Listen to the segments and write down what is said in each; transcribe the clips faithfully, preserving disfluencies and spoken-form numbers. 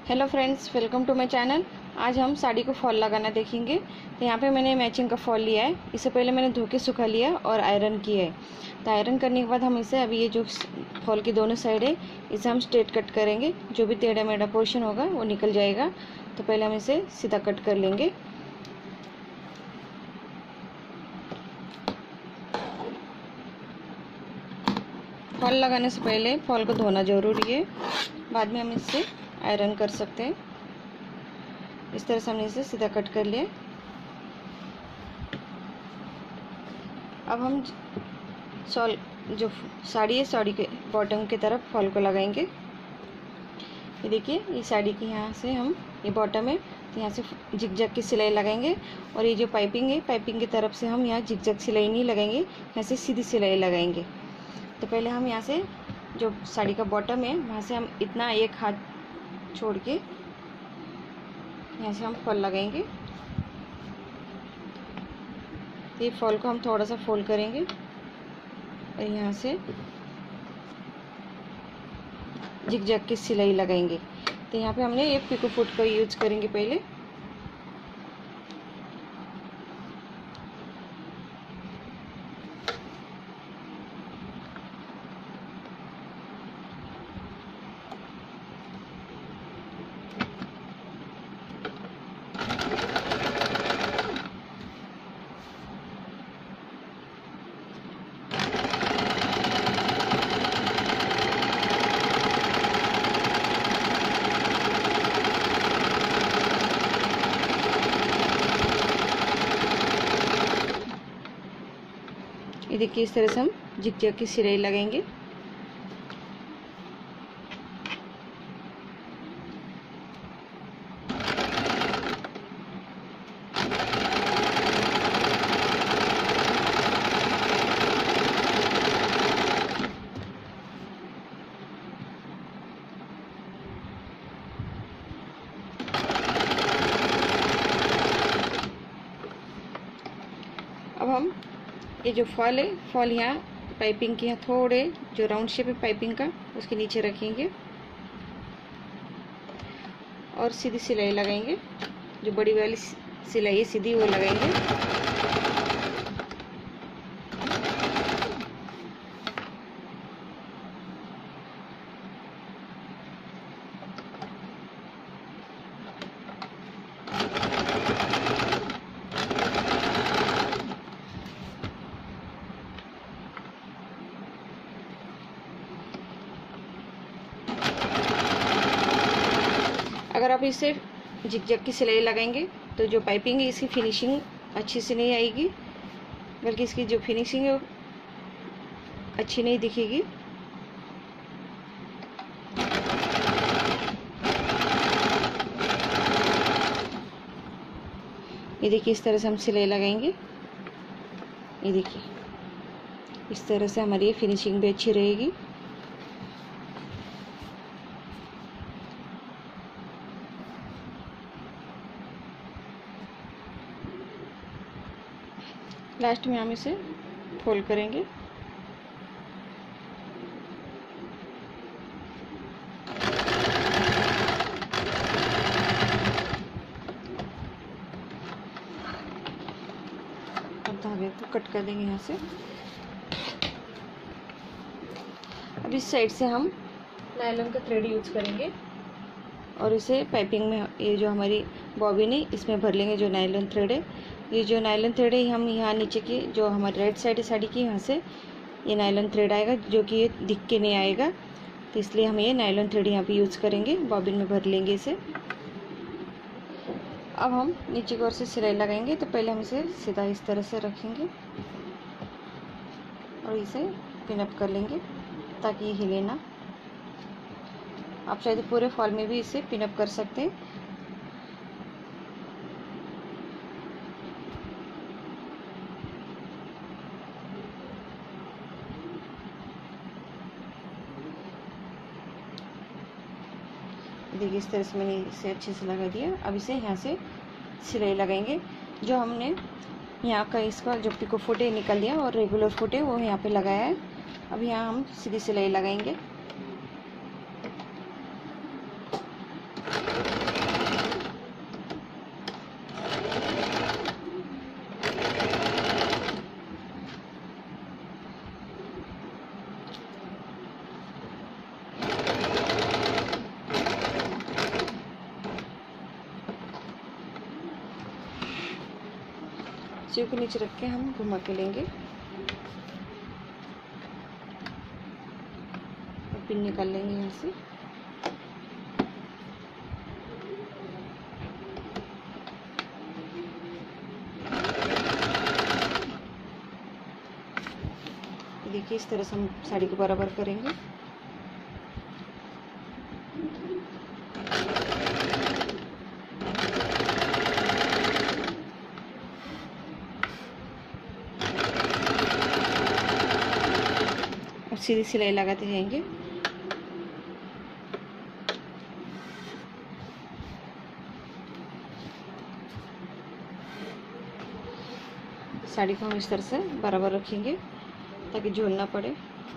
Hello friends, welcome to my channel. आज हम साड़ी को फॉल लगाना देखेंगे। तो यहाँ पे मैंने मैचिंग का फॉल लिया है। इससे पहले मैंने धो के सुखा लिया और आयरन किया है। तो आयरन करने के बाद हम इसे अभी ये जो फॉल की दोनों साइड है इसे हम स्ट्रेट कट करेंगे। जो भी टेढ़ा मेढ़ा पोर्शन होगा वो निकल जाएगा। तो पहले हम इसे सीधा कट कर लेंगे। फॉल लगाने से पहले फॉल को धोना ज़रूरी है। बाद में हम इससे आयरन कर सकते हैं। इस तरह से हमने इसे सीधा कट कर लिया। अब हम सॉल जो साड़ी है साड़ी के बॉटम की तरफ फॉल को लगाएंगे। ये देखिए, ये साड़ी की यहाँ से हम ये बॉटम है तो यहाँ से जिगजैग की सिलाई लगाएंगे। और ये जो पाइपिंग है पाइपिंग की तरफ से हम यहाँ जिगजैग सिलाई नहीं लगाएंगे, यहाँ से सीधी सिलाई लगाएंगे। तो पहले हम यहाँ से जो साड़ी का बॉटम है वहाँ से हम इतना एक हाथ छोड़ के यहाँ से हम फॉल लगाएंगे। तो ये फॉल को हम थोड़ा सा फोल्ड करेंगे और यहाँ से जिगजैग की सिलाई लगाएंगे। तो यहाँ पे हमने एक पिको फुट का यूज करेंगे पहले। ये देखिए, इस तरह से हम जिगजैग की सिलाई लगाएंगे। अब हम ये जो फॉल है फॉल यहाँ पाइपिंग के यहाँ थोड़े जो राउंड शेप है पाइपिंग का उसके नीचे रखेंगे और सीधी सिलाई लगाएंगे। जो बड़ी वाली सिलाई है सीधी वो लगाएंगे। अगर आप इसे जिगजैग की सिलाई लगाएंगे तो जो पाइपिंग है इसकी फिनिशिंग अच्छी से नहीं आएगी, बल्कि इसकी जो फिनिशिंग है वो अच्छी नहीं दिखेगी। ये देखिए, इस तरह से हम सिलाई लगाएंगे। ये देखिए, इस तरह से हमारी फिनिशिंग भी अच्छी रहेगी। लास्ट में हम इसे फोल्ड करेंगे। अब धागे को कट कर देंगे यहाँ से। अब इस साइड से हम नायलॉन का थ्रेड यूज करेंगे और इसे पाइपिंग में ये जो हमारी बॉबिन है इसमें भर लेंगे। जो नायलॉन थ्रेड है ये जो नायलॉन थ्रेड है हम यहाँ नीचे की जो हमारी राइट साइड है साड़ी की यहाँ से ये नायलॉन थ्रेड आएगा, जो कि ये दिख के नहीं आएगा। तो इसलिए हम ये नायलॉन थ्रेड यहाँ पे यूज़ करेंगे, बॉबिन में भर लेंगे इसे। अब हम नीचे की ओर से सिलाई लगाएंगे। तो पहले हम इसे सीधा इस तरह से रखेंगे और इसे पिन अप कर लेंगे ताकि ये हिले ना। आप शायद पूरे फॉल में भी इसे पिन अप कर सकते हैं। देखिए, इस तरह से मैंने इसे अच्छे से लगा दिया। अब इसे यहाँ से सिलाई लगाएंगे। जो हमने यहाँ का इसका जो पिको फुट है निकल दिया और रेगुलर फुट है वो यहाँ पे लगाया है। अब यहाँ हम सीधी सिलाई लगाएंगे। सीव के नीचे रख के हम घुमा के लेंगे और पिन निकाल लेंगे यहाँ से। देखिए इस तरह से हम साड़ी को बराबर करेंगे। और सीधी सिलाई लगाते जाएंगे। साड़ी को हम इस तरह से बराबर रखेंगे ताकि झोल ना पड़े।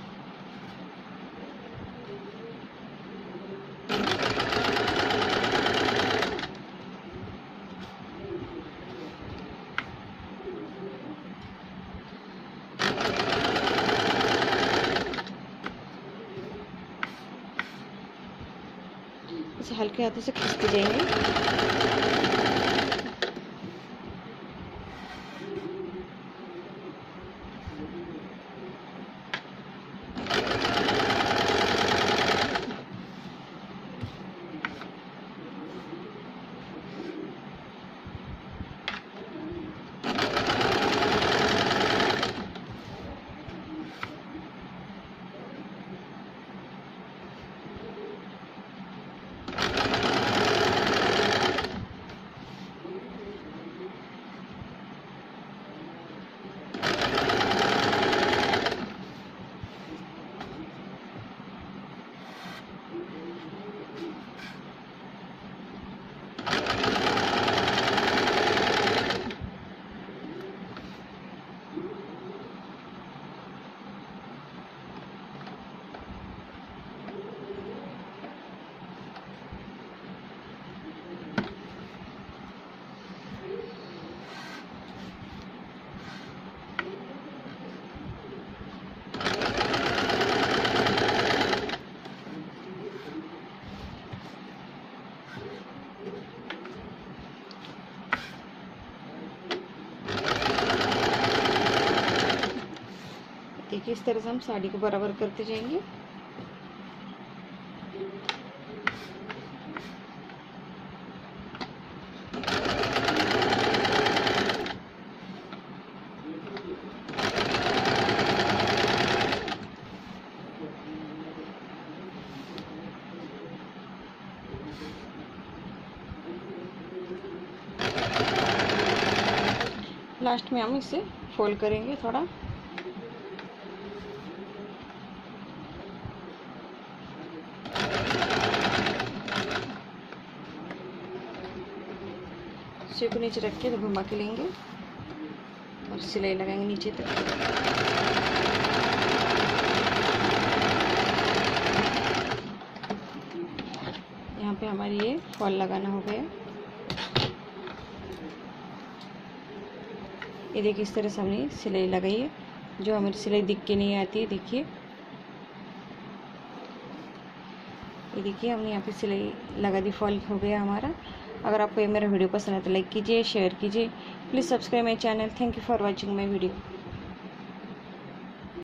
इसे हल्के हाथों से खींचते जाएंगे। देखिए इस तरह से हम साड़ी को बराबर करते जाएंगे। लास्ट में हम इसे फोल्ड करेंगे थोड़ा। सीव को नीचे रख के तो घुमा के लेंगे और सिलाई लगाएंगे नीचे तक। यहाँ पे हमारी ये फॉल लगाना हो गया। ये देखिए इस तरह से हमने सिलाई लगाई है। जो हमारी सिलाई दिख के नहीं आती है, देखिए ये देखिए हमने यहाँ पे सिलाई लगा दी, फॉल हो गया हमारा। अगर आपको ये मेरा वीडियो पसंद है तो लाइक कीजिए, शेयर कीजिए, please subscribe my channel. Thank you for watching my video.